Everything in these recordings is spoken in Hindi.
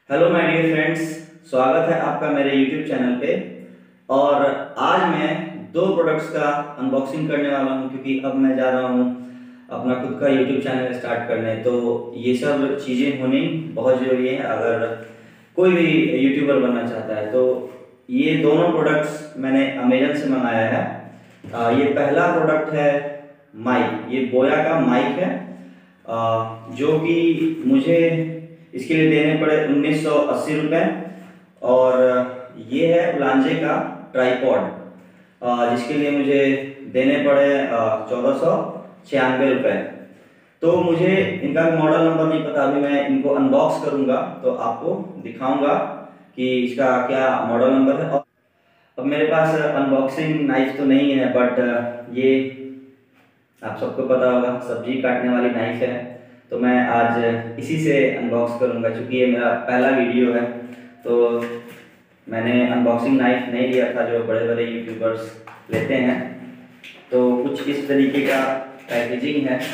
हेलो माय डियर फ्रेंड्स, स्वागत है आपका मेरे यूट्यूब चैनल पे। और आज मैं दो प्रोडक्ट्स का अनबॉक्सिंग करने वाला हूं, क्योंकि अब मैं जा रहा हूं अपना खुद का यूट्यूब चैनल स्टार्ट करने। तो ये सब चीज़ें होनी बहुत ज़रूरी है अगर कोई भी यूट्यूबर बनना चाहता है। तो ये दोनों प्रोडक्ट्स मैंने अमेजन से मंगाया है। ये पहला प्रोडक्ट है माइक। ये बोया का माइक है, जो कि मुझे इसके लिए देने पड़े 1980 रुपये। और ये है उलांजे का ट्राईपॉड, जिसके लिए मुझे देने पड़े 1496 रुपये। तो मुझे इनका मॉडल नंबर नहीं पता, अभी मैं इनको अनबॉक्स करूंगा तो आपको दिखाऊंगा कि इसका क्या मॉडल नंबर है। और अब मेरे पास अनबॉक्सिंग नाइफ तो नहीं है, बट ये आप सबको पता होगा सब्जी काटने वाली नाइफ है। तो मैं आज इसी से अनबॉक्स करूंगा, क्योंकि ये मेरा पहला वीडियो है। तो मैंने अनबॉक्सिंग नाइफ नहीं लिया था जो बड़े बड़े यूट्यूबर्स लेते हैं। तो कुछ इस तरीके का पैकेजिंग है,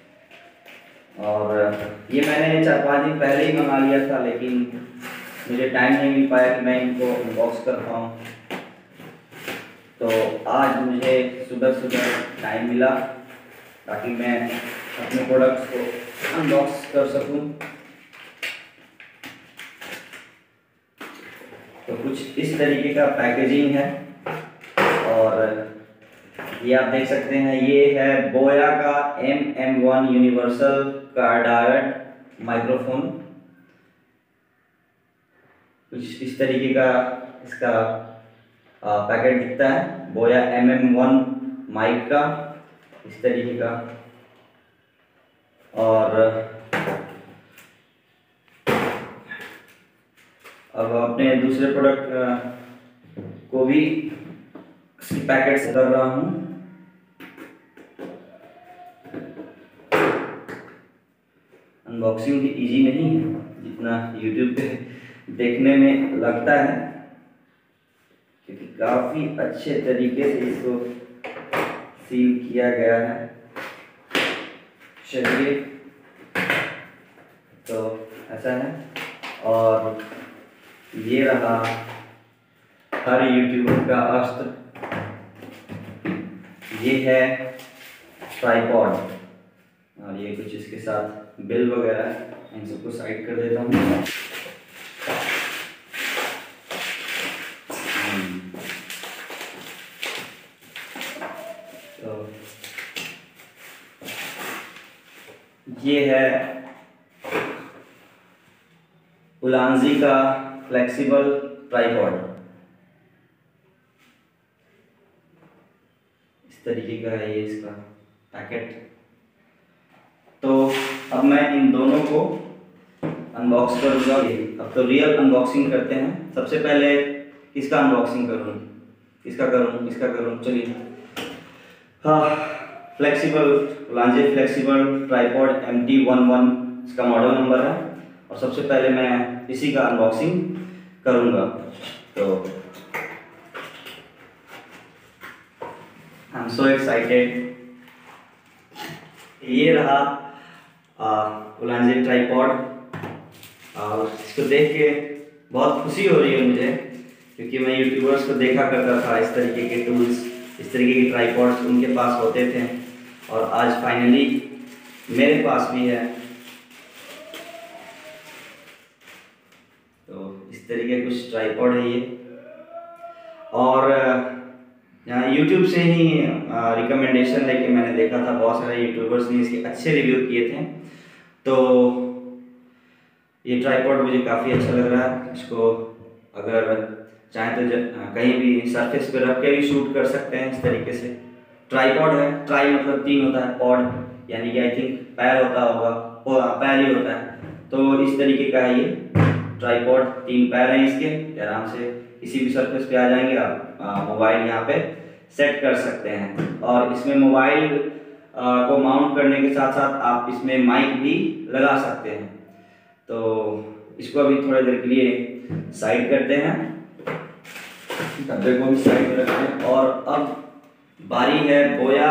और ये मैंने 4-5 दिन पहले ही मंगा लिया था, लेकिन मुझे टाइम नहीं मिल पाया कि मैं इनको अनबॉक्स कर पाऊँ। तो आज मुझे सुबह सुबह टाइम मिला ताकि मैं अपने प्रोडक्ट्स को अनबॉक्स कर सकूं। तो कुछ इस तरीके का पैकेजिंग है, और ये आप देख सकते हैं, ये है बोया का MM1 यूनिवर्सल कार्डायड माइक्रोफोन। कुछ इस तरीके का इसका पैकेट दिखता है, बोया MM1 माइक का, इस तरीके का। और अब अपने दूसरे प्रोडक्ट को भी पैकेट से कर रहा हूँ। अनबॉक्सिंग भी इजी नहीं है जितना यूट्यूब पे देखने में लगता है, क्योंकि काफ़ी अच्छे तरीके से इसको सील किया गया है। चलिए, तो ऐसा है। और ये रहा हर यूट्यूबर का अस्त्र, ये है ट्राइपॉड, और ये कुछ इसके साथ बिल वगैरह है। इन सबको साइड कर देता हूँ। तो ये है उलांजी का फ्लेक्सिबल ट्राइपॉड, इस तरीके का है ये इसका पैकेट। तो अब मैं इन दोनों को अनबॉक्स करूँगा। अब तो रियल अनबॉक्सिंग करते हैं। सबसे पहले किसका अनबॉक्सिंग करूँ, किसका करूँ, चलिए। हाँ, फ्लेक्सिबल उलांजे फ्लेक्सिबल ट्राइपॉड MT11 इसका मॉडल नंबर है, और सबसे पहले मैं इसी का अनबॉक्सिंग करूँगा। तो आई एम सो एक्साइटेड। ये रहा उलांजे ट्राइपॉड, और इसको देख के बहुत खुशी हो रही है मुझे, क्योंकि मैं यूट्यूबर्स को देखा करता था इस तरीके के टूल्स, इस तरीके के ट्राइपॉड्स उनके पास होते थे, और आज फाइनली मेरे पास भी है। तो इस तरीके कुछ ट्राइपॉड है ये, और यहाँ यूट्यूब से ही रिकमेंडेशन लेके मैंने देखा था, बहुत सारे यूट्यूबर्स ने इसके अच्छे रिव्यू किए थे। तो ये ट्राइपॉड मुझे काफ़ी अच्छा लग रहा है। इसको अगर चाहे तो कहीं भी सरफेस पे रख के भी शूट कर सकते हैं। इस तरीके से ट्राइपॉड है, ट्राई मतलब 3 होता है, पॉड यानी कि आई थिंक पैर होता होगा, पैर ही होता है। तो इस तरीके का है ये ट्राइपॉड, 3 पैर हैं इसके। आराम से किसी भी सरफेस पे आ जाएंगे, आप मोबाइल यहाँ पे सेट कर सकते हैं। और इसमें मोबाइल को माउंट करने के साथ साथ आप इसमें माइक भी लगा सकते हैं। तो इसको अभी थोड़ी देर के लिए साइड करते हैं, डब्बे को भी साइड में रखते हैं। और अब बारी है बोया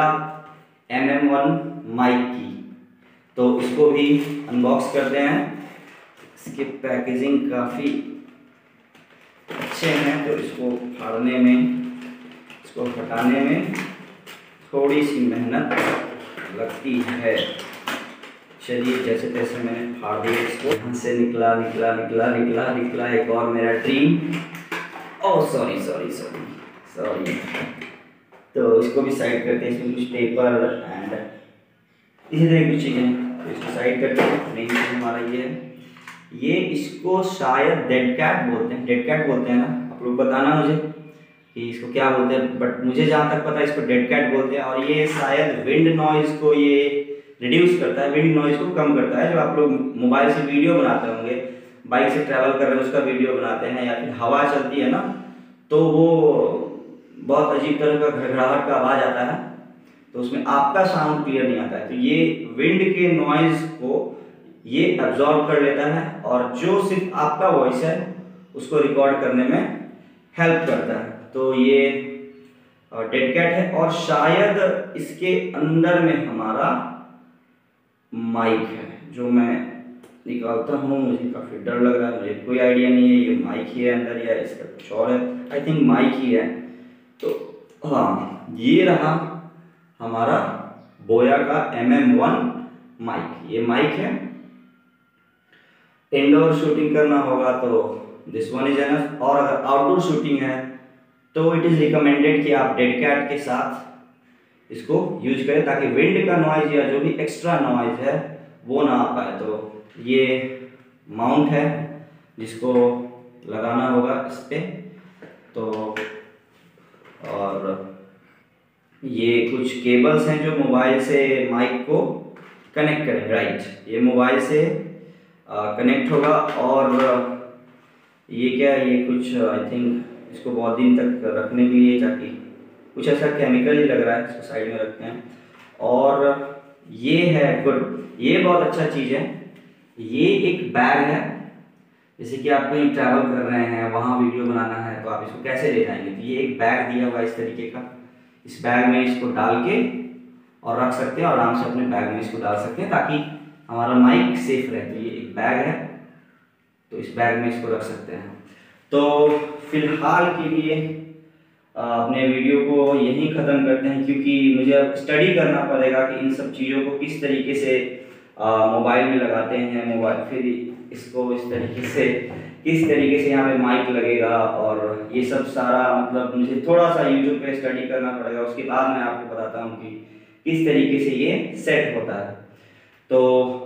MM1 माइक की, तो इसको भी अनबॉक्स करते हैं। इसके पैकेजिंग काफ़ी अच्छे हैं, तो इसको फाड़ने में, इसको हटाने में थोड़ी सी मेहनत लगती है। चलिए, जैसे तैसे मैंने फाड़ दिया इसको। यहाँ से निकला निकला निकला निकला निकला एक और मेरा dream. Oh sorry sorry sorry sorry. तो इसको भी साइड करते हैं। इसमें कुछ पेपर एंड इसी तरह कुछ चीज़ें, तो इसको साइड करते हैं। मेन चीज़ हमारा ये इसको शायद डेड कैट बोलते हैं। डेड कैट बोलते हैं ना, आप लोग बताना मुझे कि इसको क्या बोलते हैं, बट मुझे जहाँ तक पता है इसको डेड कैट बोलते हैं। और ये शायद विंड नॉइज़ को ये रिड्यूस करता है, विंड नॉइज़ को कम करता है। जो आप लोग मोबाइल से वीडियो बनाते होंगे, बाइक से ट्रैवल कर रहे हैं उसका वीडियो बनाते हैं, या फिर हवा चलती है ना, तो वो बहुत अजीब तरह का घड़घड़ाहट का आवाज़ आता है, तो उसमें आपका साउंड क्लियर नहीं आता है। तो ये विंड के नॉइज़ को ये एब्जॉर्ब कर लेता है, और जो सिर्फ आपका वॉइस है उसको रिकॉर्ड करने में हेल्प करता है। तो ये डेड कैट है, और शायद इसके अंदर में हमारा माइक है, जो मैं निकालता हूँ। मुझे काफ़ी डर लग रहा है, मुझे कोई आइडिया नहीं है ये माइक ही है अंदर या इसका कुछ और है। आई थिंक माइक ही है। तो हाँ, ये रहा हमारा बोया का MM1 माइक। ये माइक है। इंडोर शूटिंग करना होगा तो दिस वन इज एनफ, और अगर आउटडोर शूटिंग है तो इट इज़ रिकमेंडेड कि आप डेड कैट के साथ इसको यूज करें, ताकि विंड का नॉइज या जो भी एक्स्ट्रा नॉइज है वो ना आ पाए। तो ये माउंट है जिसको लगाना होगा इस पे। तो और ये कुछ केबल्स हैं जो मोबाइल से माइक को कनेक्ट करें। राइट, ये मोबाइल से कनेक्ट होगा। और ये क्या है, ये कुछ आई थिंक इसको बहुत दिन तक रखने के लिए, ताकि कुछ ऐसा केमिकल ही लग रहा है, इसको साइड में रखते हैं। और ये है गुड, ये बहुत अच्छा चीज़ है। ये एक बैग है, जैसे कि आप कहीं ट्रैवल कर रहे हैं, वहाँ वीडियो बनाना है, तो आप इसको कैसे ले जाएंगे। तो ये एक बैग दिया हुआ है इस तरीके का। इस बैग में इसको डाल के और रख सकते हैं, और आराम से अपने बैग में इसको डाल सकते हैं, ताकि हमारा माइक सेफ रहे। तो ये एक बैग है, तो इस बैग में इसको रख सकते हैं। तो फिलहाल के लिए अपने वीडियो को यहीं ख़त्म करते हैं, क्योंकि मुझे अब स्टडी करना पड़ेगा कि इन सब चीज़ों को किस तरीके से मोबाइल में लगाते हैं। मोबाइल फिर इसको इस तरीके से, किस तरीके से यहाँ पे माइक लगेगा, और ये सब सारा मतलब मुझे थोड़ा सा यूट्यूब पे स्टडी करना पड़ेगा। उसके बाद मैं आपको बताता हूँ कि किस तरीके से ये सेट होता है। तो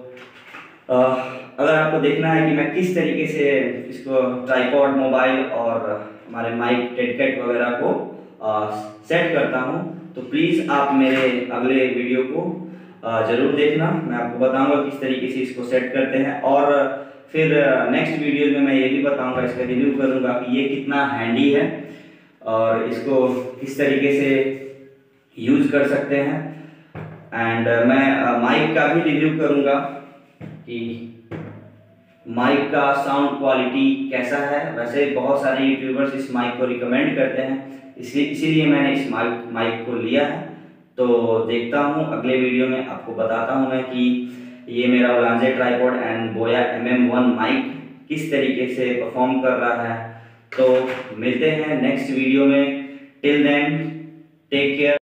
अगर आपको देखना है कि मैं किस तरीके से इसको ट्राइपॉड, मोबाइल और हमारे माइक, डेड कैट वगैरह को सेट करता हूँ, तो प्लीज़ आप मेरे अगले वीडियो को ज़रूर देखना। मैं आपको बताऊंगा किस तरीके से इसको सेट करते हैं, और फिर नेक्स्ट वीडियो में मैं ये भी बताऊंगा, इसका रिव्यू करूंगा कि ये कितना हैंडी है और इसको किस तरीके से यूज कर सकते हैं। एंड मैं माइक का भी रिव्यू करूंगा कि माइक का साउंड क्वालिटी कैसा है। वैसे बहुत सारे यूट्यूबर्स इस माइक को रिकमेंड करते हैं, इसीलिए मैंने इस माइक को लिया है। तो देखता हूँ अगले वीडियो में, आपको बताता हूँ मैं कि ये मेरा Ulanzi ट्राइपॉड एंड बोया MM1 माइक किस तरीके से परफॉर्म कर रहा है। तो मिलते हैं नेक्स्ट वीडियो में। Till then take care.